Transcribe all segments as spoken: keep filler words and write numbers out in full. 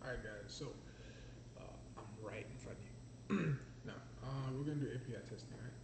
All right, guys. So uh, I'm right in front of you. Now, uh, we're gonna do A P I testing, right?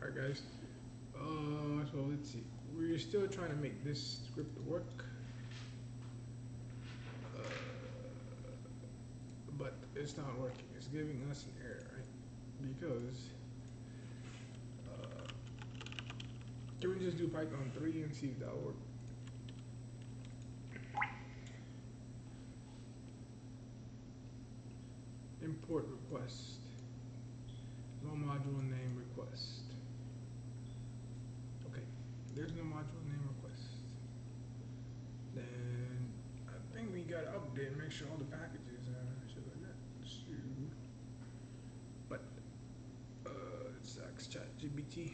Alright, guys. Uh, so let's see. We're still trying to make this script work, uh, but it's not working. It's giving us an error, right? Because uh, can we just do Python three and see if that'll work? Import request. No module name request. Okay, there's no module name request. Then I think we gotta update and make sure all the packages are shit like that. So, but uh, it sucks. ChatGPT.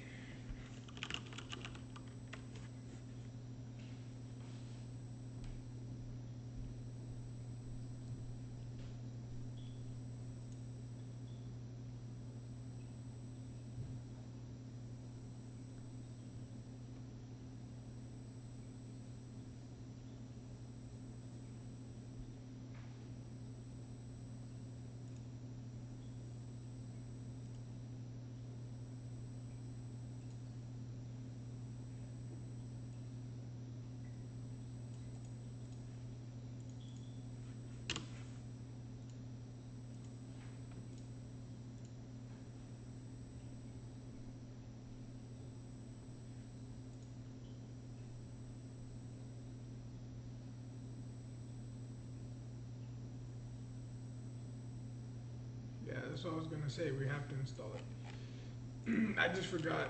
Yeah, that's what I was gonna say. We have to install it. I just forgot,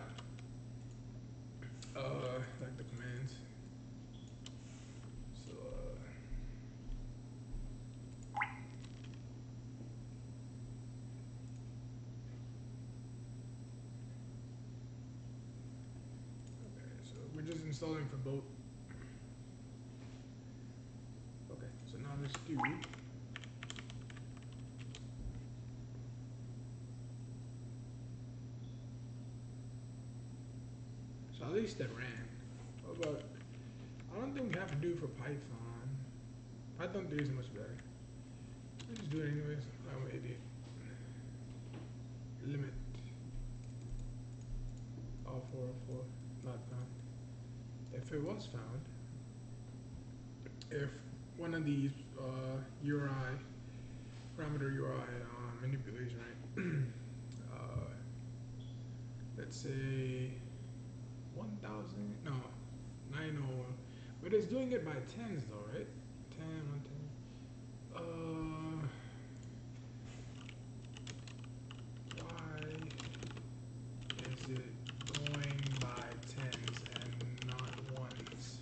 uh, like the commands. So, uh, okay, so we're just installing for both. Okay, so now let's do. So at least that ran. What about? I don't think we have to do it for Python. Python three is much better. I just do it anyways. I'm an idiot. Limit. All four oh four. Not found. If it was found, if one of these uh, U R I, parameter U R I uh, manipulation, right? uh, let's say one thousand, no, nine oh one. But it's doing it by tens though, right? ten, one ten. Uh, why is it going by tens and not ones?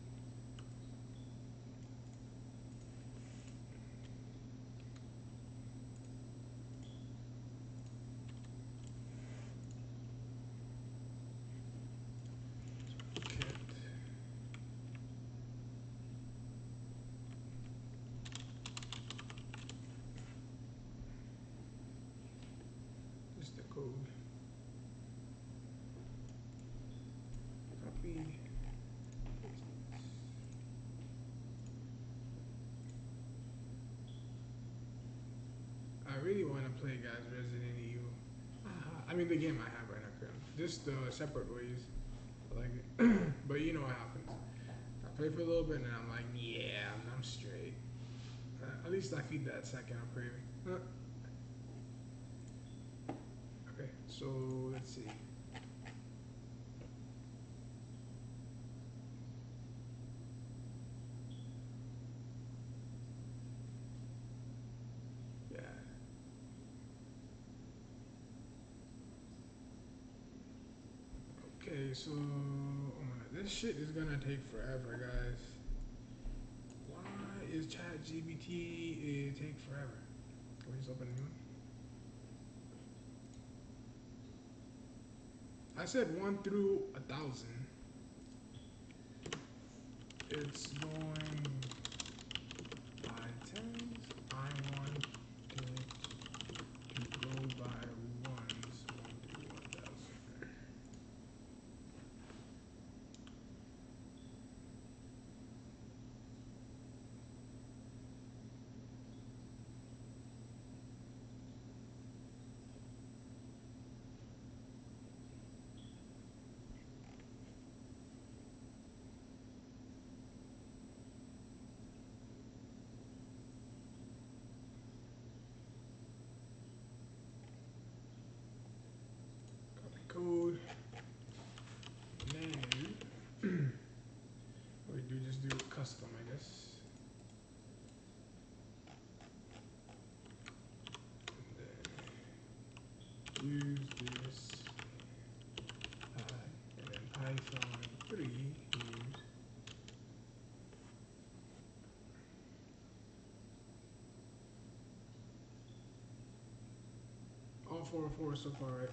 Just the code. Copy. I really want to play, guys, Resident Evil. Uh, I mean, the game I have right now, currently. Just uh, separate ways. I like it. But you know what happens. I play for a little bit and I'm like, yeah, I'm, I'm straight. Uh, at least I feed that second I'm craving. Uh, okay, so let's see. Yeah. Okay, so oh my, this shit is gonna take forever, guys. Why is ChatGPT it take forever? Can we just open a new one? I said one through a thousand. It's going by tens. I want it to go by ones. One through one thousand. use this pi, and then Python three use all four of four so far, right?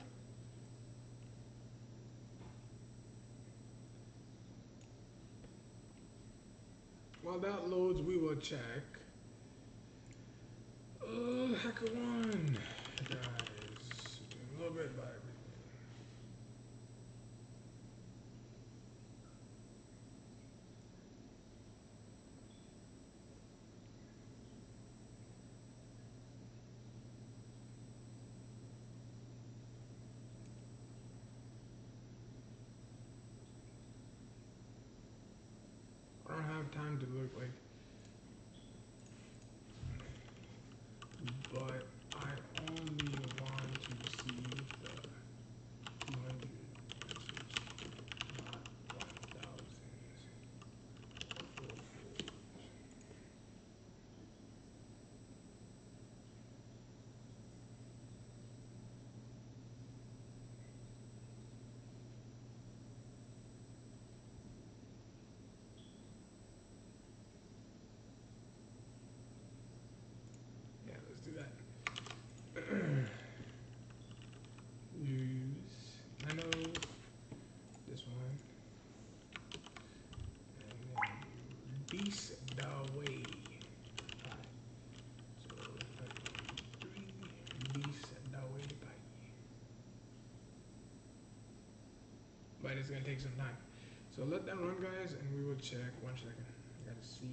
While that loads, we will check. Uh, HackerOne, guys, a little bit by everything. I don't have time to look like, but I only want to see the two hundred message, not one thousands or four fours. Yeah, let's do that. Use nano, this one, and then beast the way. Pi. So three beast the way pi. But it's gonna take some time. So let that run, guys, and we will check. One second. I gotta see.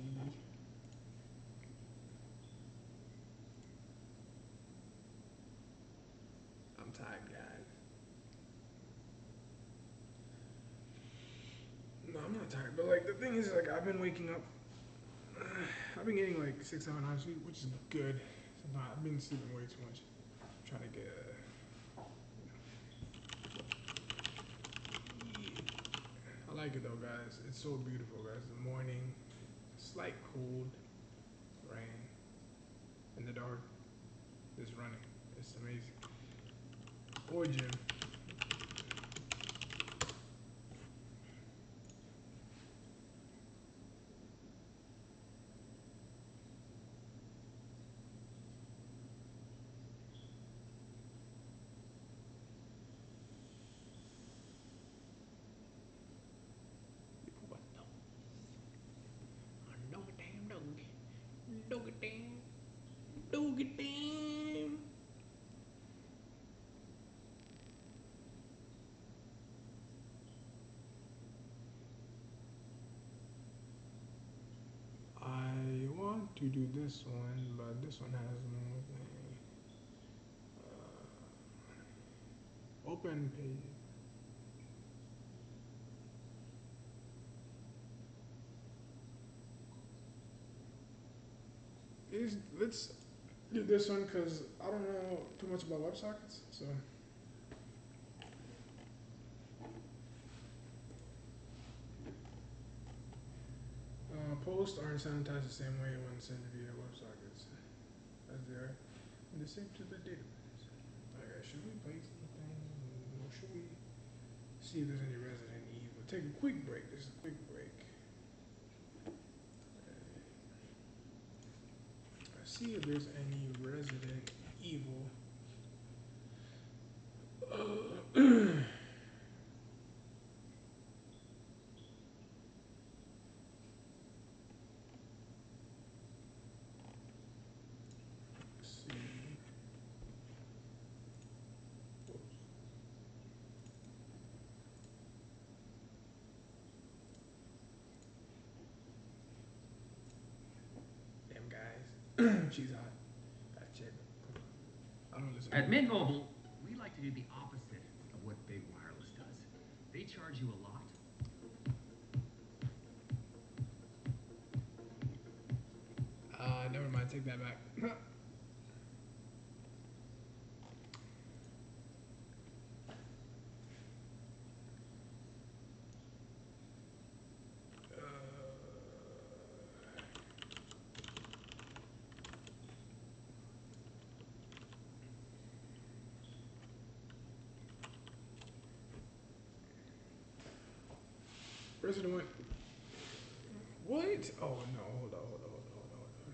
I'm tired, guys. No, I'm not tired, but like the thing is, like I've been waking up. Uh, I've been getting like six, seven hours sleep, which is good. Sometimes I've been sleeping way too much. I'm trying to get. Uh, yeah. I like it though, guys. It's so beautiful, guys. The morning, slight cold, rain, in the dark, just running. It's amazing. Origin. What the? I know a damn dog. Dog it damn. Dog it damn. I want to do this one, but this one has no thing. Uh, open page. Is let's do this one because I don't know too much about WebSockets. So uh, posts aren't sanitized the same way when sent via WebSockets as they are in the same to the database. Okay, should we play something or should we see if there's any Resident Evil? Take a quick break. This is a quick break. Uh, see if there's any Resident Evil. Uh, see. Damn guys, she's hot. Gotta check her. I don't listen. At Mint Mobile, we like to do the opposite of what Big Wireless does. They charge you a lot. Uh, never mind. Take that back. uh, Resident Evil. What? Oh no! Hold on! Hold on! Hold on! Hold on!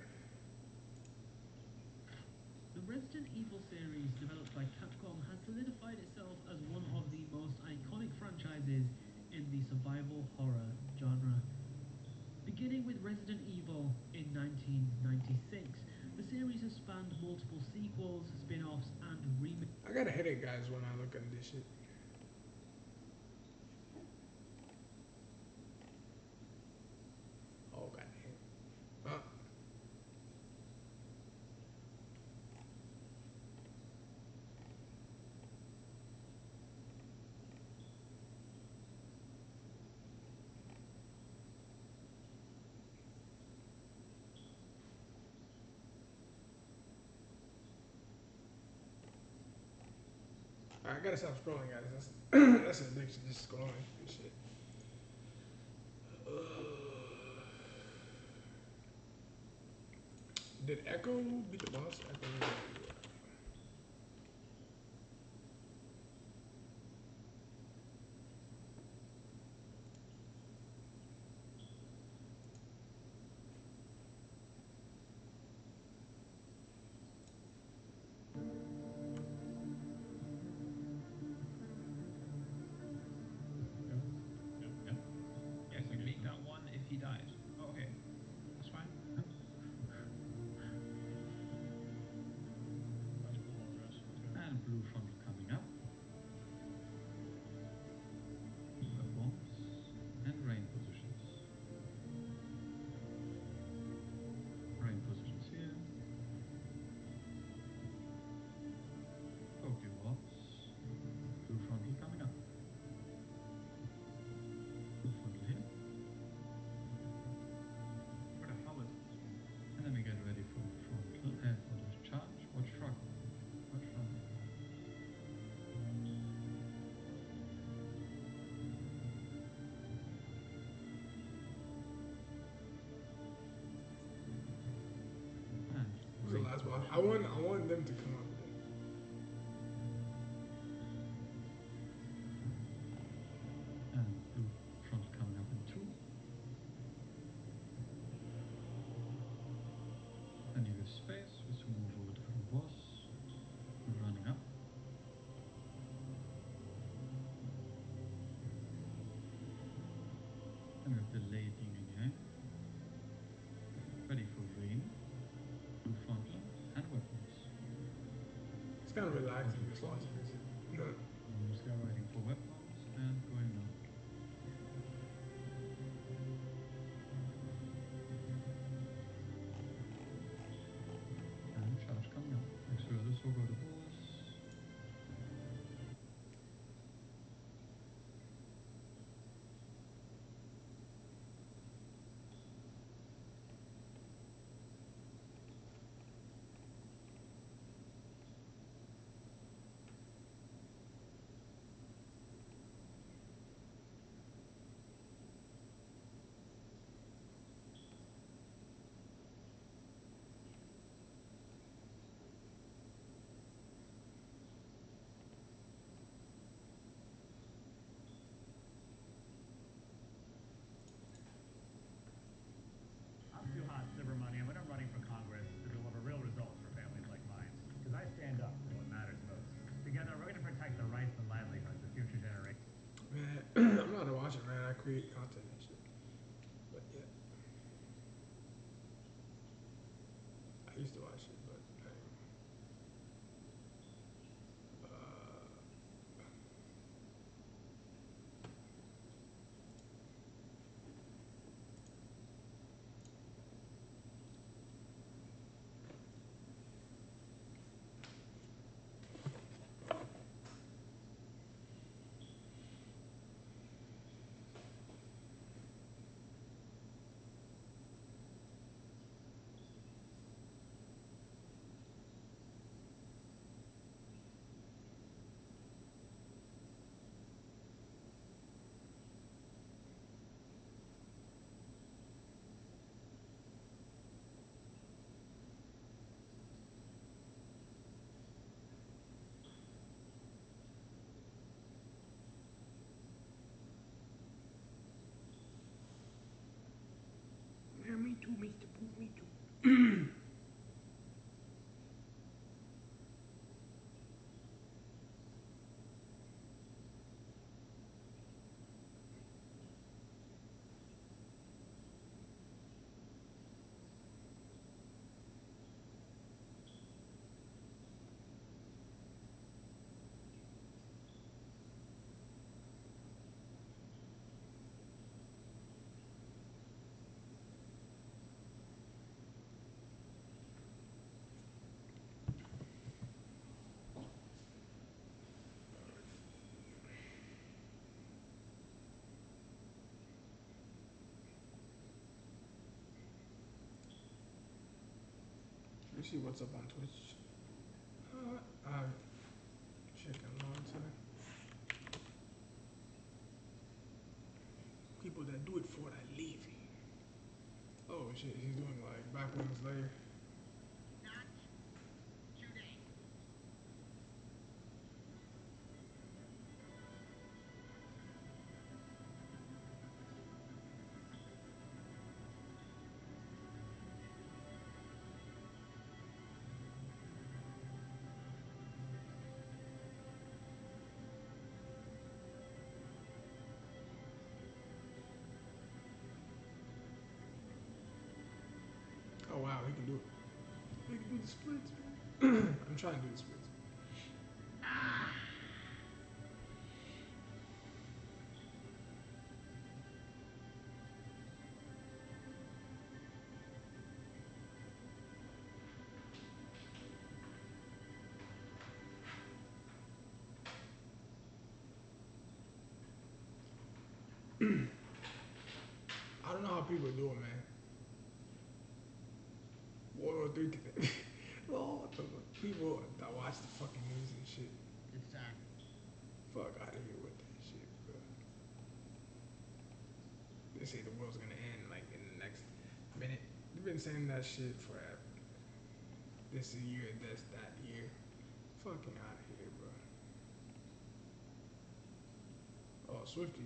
The Resident Evil series, developed by Capcom, has solidified itself as one of the most iconic franchises in the survival horror genre. Beginning with Resident Evil in nineteen ninety-six, the series has spanned multiple sequels, spin-offs, and remakes. I got a headache, guys, when I look at this shit. Oh god damn. Uh, I gotta stop scrolling, guys. That's that's an addiction, just scrolling and shit. Uh, did Echo beat the boss? Echo. Yes, you beat that one if he dies. Oh, okay. That's fine. That's cool, progress. And Blue Frontal coming up. Weapons and rain positions. Rain positions here. Pokeballs. Blue Frontal coming up. Blue Frontal here. Where the hell is this one? And then we get ready for the frontal, uh, for the charge. Watch front. Watch front. And Who's the rain last boss? position. I want I want them to come up with it. And blue front coming up in two. Then you have space, which will move over to the boss. Running up. And we have delay beaming here. Ready for rain. Blue frontal and weapons. It's kind of relaxing just watching this. No. Almost got waiting for weapons and going up. And charge coming up. Next to this will go to boss. I'm Suhat Subramanian, and I'm running for Congress to deliver real results for families like mine. Because I stand up for what matters most. Together, we're going to protect the rights and livelihoods of future generations. Man, I'm not gonna watch it, man. I create content and shit. But yeah. I used to watch it, but I uh, Let's see what's up on Twitch. Uh, I've checked a long time. People that do it for that leaving. Oh shit, he's doing like backwings layer. Oh wow, he can do it. He can do the splits, man. I'm trying to do the splits. I don't know how people do it, man. World War Three today. Oh, what the fuck? People that watch the fucking news and shit. It's uh, Fuck out of here with that shit, bro. They say the world's gonna end like in the next minute. They've been saying that shit forever. This year, this, that year. Fucking out of here, bro. Oh, Swifty.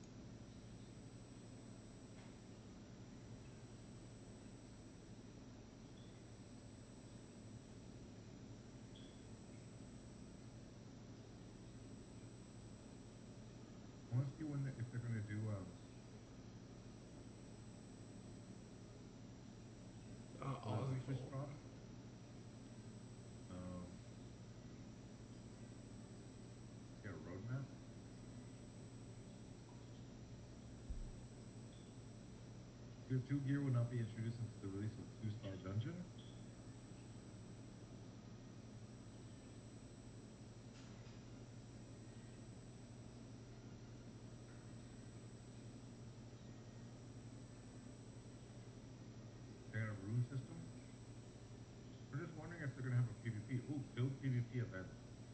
I want to see when they, if they're gonna do um. Uh, what is Aussie it, Twitch Fold. drop. Um. Get a roadmap. Tier two gear will not be introduced until the release of two star dungeon. They got a rune system. We're just wondering if they're gonna have a PvP. Ooh, build PvP event.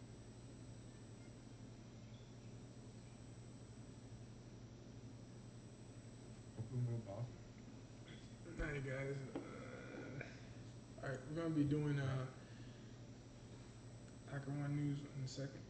Open world boss. Alright, guys. Uh, Alright, we're gonna be doing uh, Hacker One News in a second.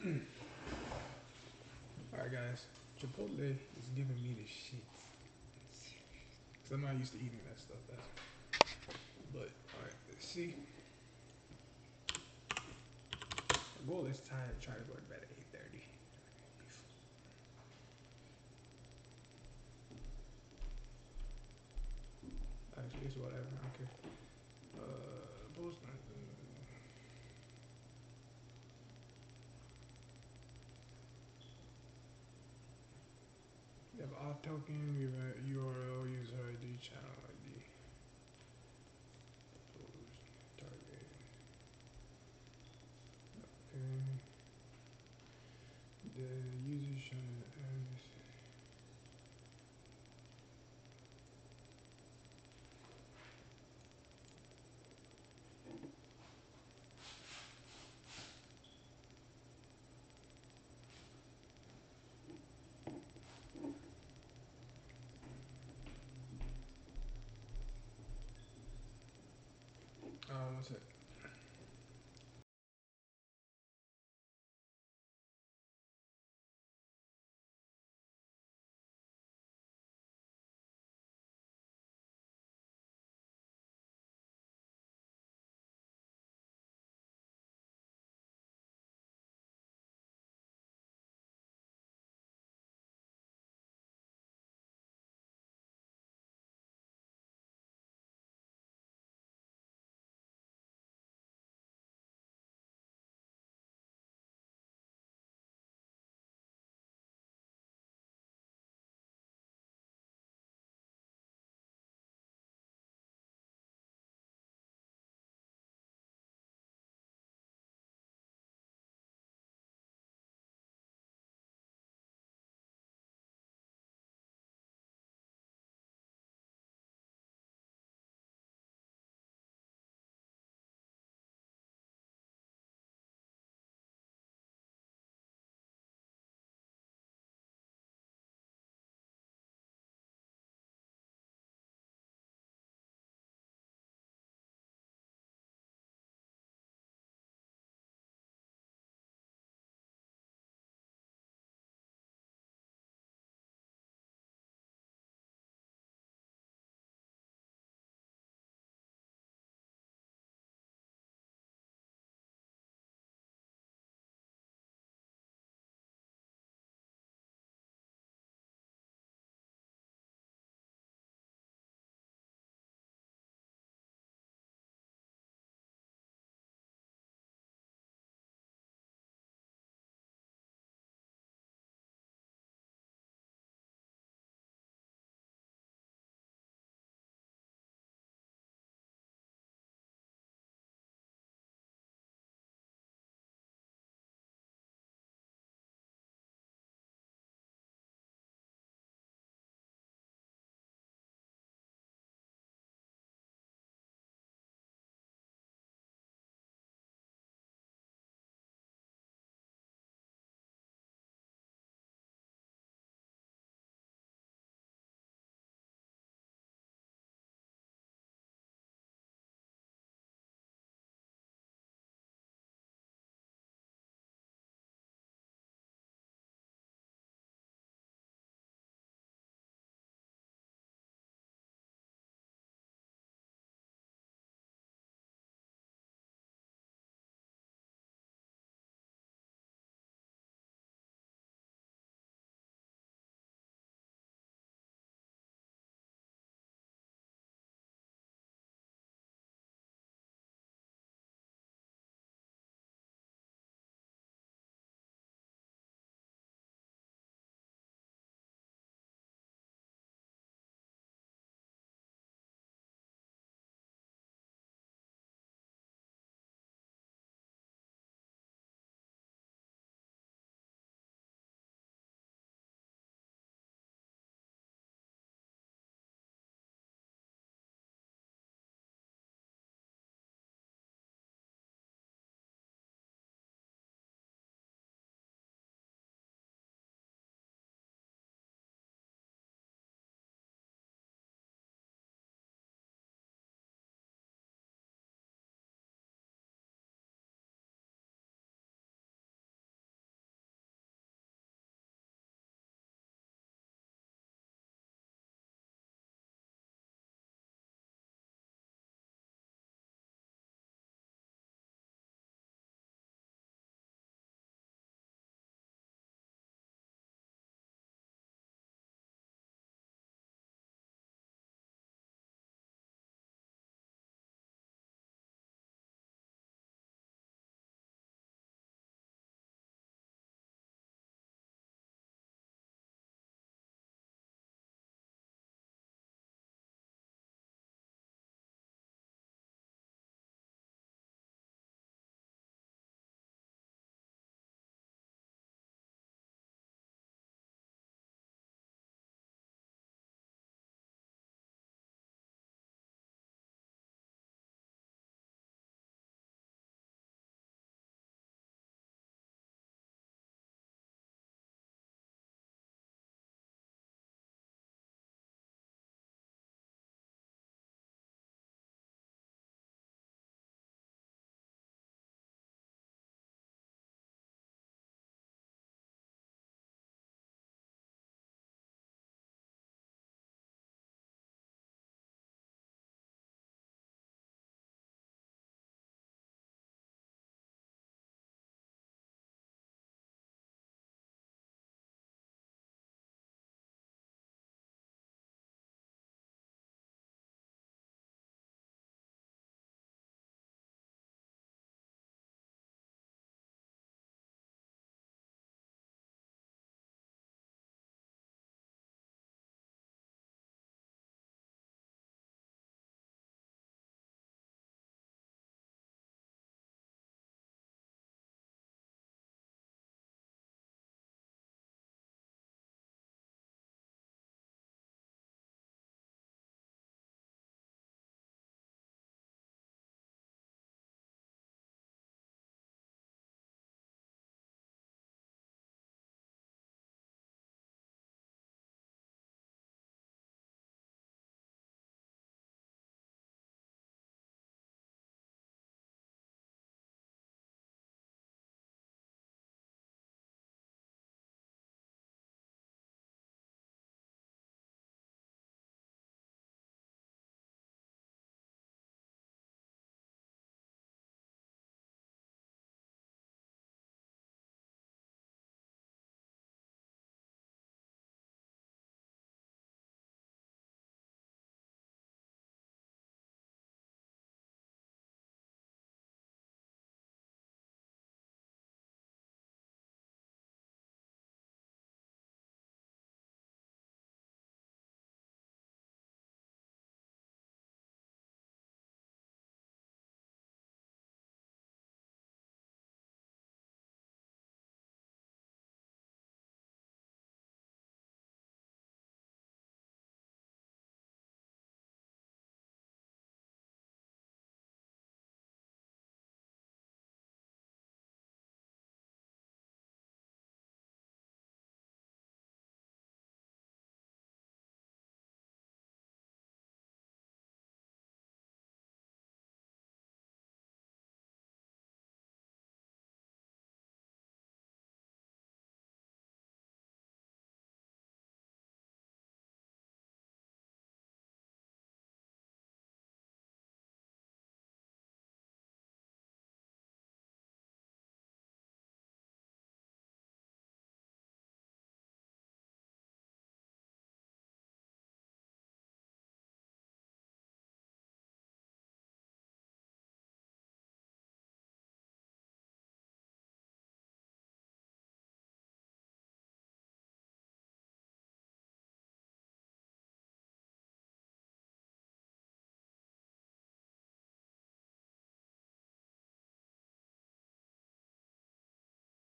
Alright guys, Chipotle is giving me the shits. Cause I'm not used to eating that stuff. That's, but alright, let's see. My goal is time to try to go to bed at eight thirty. Actually, it's whatever. I don't care. Uh, post. Uh, you have auth token, you have U R L, user I D, channel I D. Post, target. Okay. The user should have this. Uh, what's it?